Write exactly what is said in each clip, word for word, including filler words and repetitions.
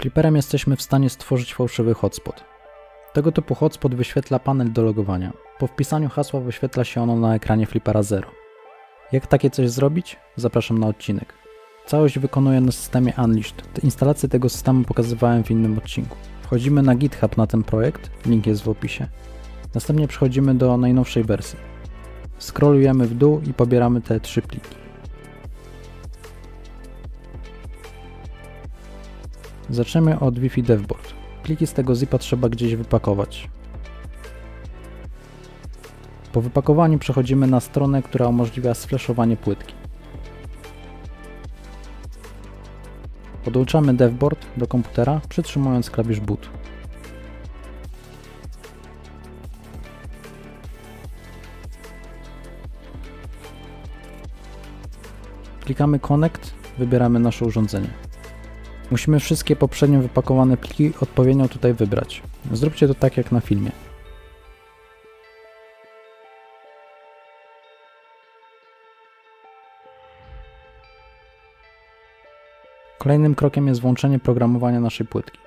Flipperem jesteśmy w stanie stworzyć fałszywy hotspot. Tego typu hotspot wyświetla panel do logowania. Po wpisaniu hasła wyświetla się ono na ekranie Flippera zero. Jak takie coś zrobić? Zapraszam na odcinek. Całość wykonuję na systemie Unleashed. Instalację tego systemu pokazywałem w innym odcinku. Wchodzimy na GitHub na ten projekt, link jest w opisie. Następnie przechodzimy do najnowszej wersji. Scrollujemy w dół i pobieramy te trzy pliki. Zaczniemy od Wi-Fi DevBoard. Pliki z tego zipa trzeba gdzieś wypakować. Po wypakowaniu przechodzimy na stronę, która umożliwia sflashowanie płytki. Podłączamy DevBoard do komputera, przytrzymując klawisz boot. Klikamy Connect, wybieramy nasze urządzenie. Musimy wszystkie poprzednio wypakowane pliki odpowiednio tutaj wybrać. Zróbcie to tak jak na filmie. Kolejnym krokiem jest włączenie programowania naszej płytki.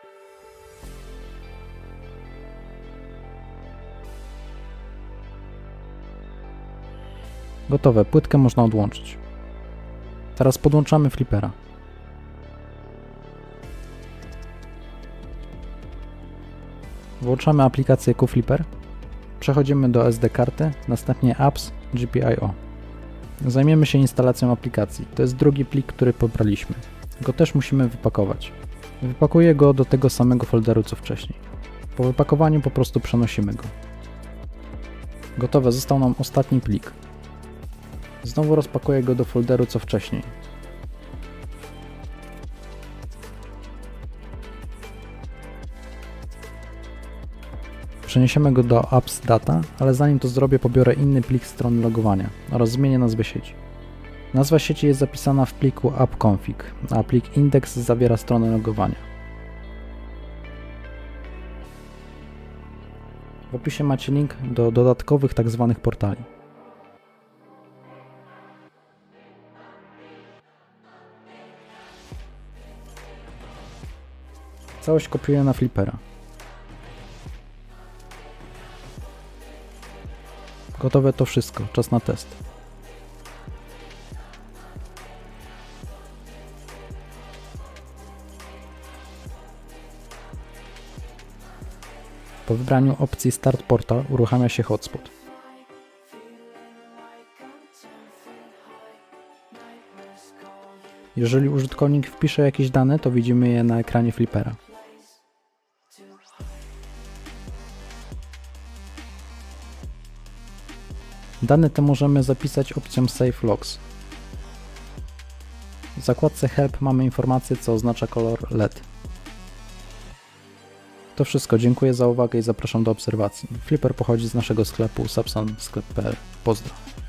Gotowe, płytkę można odłączyć. Teraz podłączamy Flippera. Włączamy aplikację QFlipper. Przechodzimy do S D karty, następnie Apps, G P I O. Zajmiemy się instalacją aplikacji. To jest drugi plik, który pobraliśmy. Go też musimy wypakować. Wypakuję go do tego samego folderu co wcześniej. Po wypakowaniu po prostu przenosimy go. Gotowe, został nam ostatni plik. Znowu rozpakuję go do folderu co wcześniej. Przeniesiemy go do Apps Data, ale zanim to zrobię, pobiorę inny plik strony logowania oraz zmienię nazwę sieci. Nazwa sieci jest zapisana w pliku appconfig, a plik index zawiera stronę logowania. W opisie macie link do dodatkowych tzw. portali. Całość kopiuję na Flippera. Gotowe to wszystko, czas na test. Po wybraniu opcji Start Portal uruchamia się hotspot. Jeżeli użytkownik wpisze jakieś dane, to widzimy je na ekranie Flippera. Dane te możemy zapisać opcją Save Logs. W zakładce Help mamy informację, co oznacza kolor L E D. To wszystko, dziękuję za uwagę i zapraszam do obserwacji. Flipper pochodzi z naszego sklepu subsan sklep kropka p l. Pozdro.